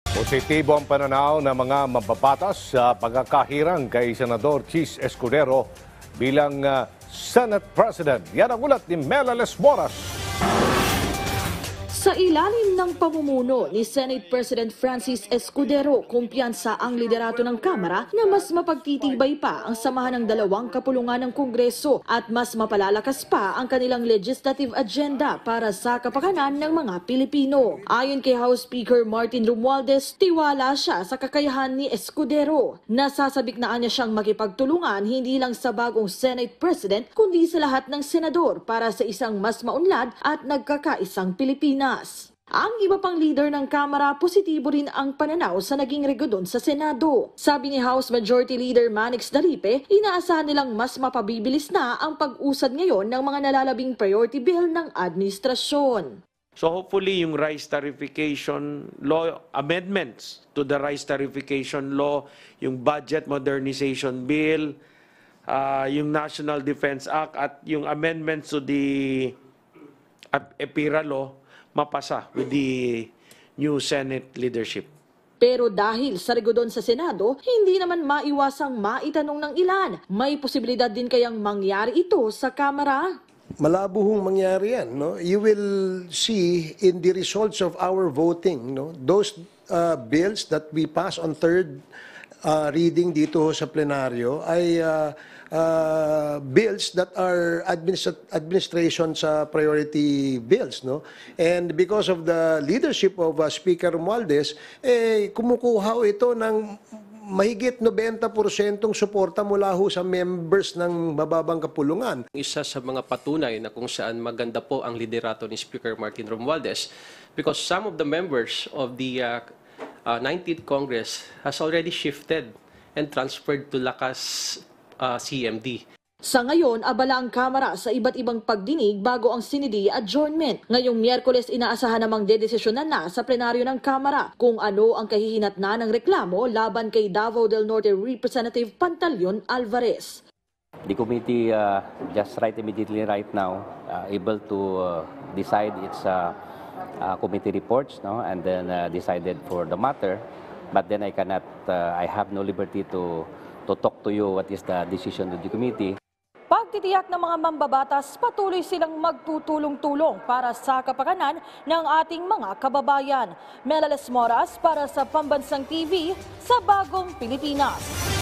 Positibo ang pananaw ng mga mababatas sa pagkakahirang kay Senador Chis Escudero bilang Senate President. Yan ang ulat ni Mela Lesmoras. Sa ilalim ng pamumuno ni Senate President Francis Escudero, kumpiyansa ang liderato ng Kamara na mas mapagtitibay pa ang samahan ng dalawang kapulungan ng Kongreso at mas mapalalakas pa ang kanilang legislative agenda para sa kapakanan ng mga Pilipino. Ayon kay House Speaker Martin Romualdez, tiwala siya sa kakayahan ni Escudero. Nasasabiknaan niya siyang makipagtulungan hindi lang sa bagong Senate President kundi sa lahat ng senador para sa isang mas maunlad at nagkakaisang Pilipinas. Ang iba pang leader ng Kamara, positibo rin ang pananaw sa naging regodon sa Senado. Sabi ni House Majority Leader Manix Dalipe, inaasahan nilang mas mapabibilis na ang pag-usad ngayon ng mga nalalabing priority bill ng administrasyon. So hopefully yung rice tariffication law, amendments to the rice tariffication law, yung budget modernization bill, yung National Defense Act at yung amendments to the EPIRA law, mapasa with the new Senate leadership. Pero dahil sa regodon sa Senado, hindi naman maiwasang maitanong ng ilan. May posibilidad din kayang mangyari ito sa Kamara? Malabo hong mangyari yan. No? You will see in the results of our voting, no? Those bills that we pass on third reading dito sa plenaryo ay bills that are administration sa priority bills, no? And because of the leadership of Speaker Romualdez, kumukuha ito ng mahigit 90% suporta mula ho sa members ng mababang kapulungan. Isa sa mga patunay na kung saan maganda po ang liderato ni Speaker Martin Romualdez because some of the members of the 19th Congress has already shifted and transferred to Lakas CMD. Sa ngayon, abala ang Kamara sa iba't ibang pagdinig bago ang sinidi adjournment. Ngayong Miyerkules, inaasahan namang dedesisyonan na sa plenaryo ng Kamara kung ano ang kahihinatnan ng reklamo laban kay Davao del Norte Representative Pantaleon Alvarez. The committee just immediately right now able to decide its committee reports, no, and then decided for the matter. But then I have no liberty to talk to you what is the decision of the committee. Pagtitiyak ng mga mambabatas, patuloy silang magtutulong-tulong para sa kapakanan ng ating mga kababayan. Mela Lesmoras para sa Pambansang TV sa Bagong Pilipinas.